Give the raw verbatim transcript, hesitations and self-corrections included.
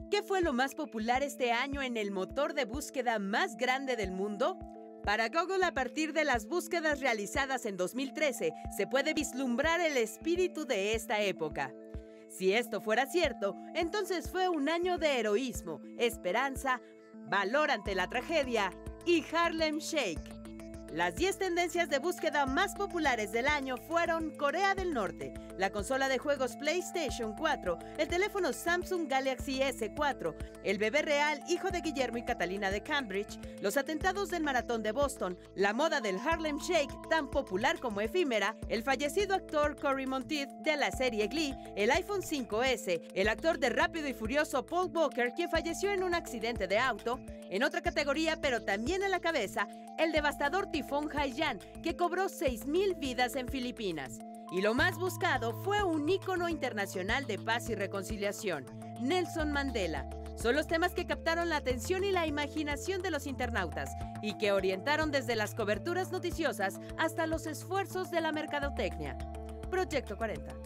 ¿Qué fue lo más popular este año en el motor de búsqueda más grande del mundo? Para Google, a partir de las búsquedas realizadas en dos mil trece, se puede vislumbrar el espíritu de esta época. Si esto fuera cierto, entonces fue un año de heroísmo, esperanza, valor ante la tragedia y Harlem Shake. Las diez tendencias de búsqueda más populares del año fueron Corea del Norte, la consola de juegos PlayStation cuatro, el teléfono Samsung Galaxy ese cuatro, el bebé real hijo de Guillermo y Catalina de Cambridge, los atentados del Maratón de Boston, la moda del Harlem Shake, tan popular como efímera, el fallecido actor Cory Monteith de la serie Glee, el iPhone cinco ese, el actor de Rápido y Furioso Paul Walker, quien falleció en un accidente de auto. En otra categoría, pero también en la cabeza, el devastador tifón Haiyan, que cobró seis mil vidas en Filipinas. Y lo más buscado fue un ícono internacional de paz y reconciliación, Nelson Mandela. Son los temas que captaron la atención y la imaginación de los internautas y que orientaron desde las coberturas noticiosas hasta los esfuerzos de la mercadotecnia. Proyecto cuarenta.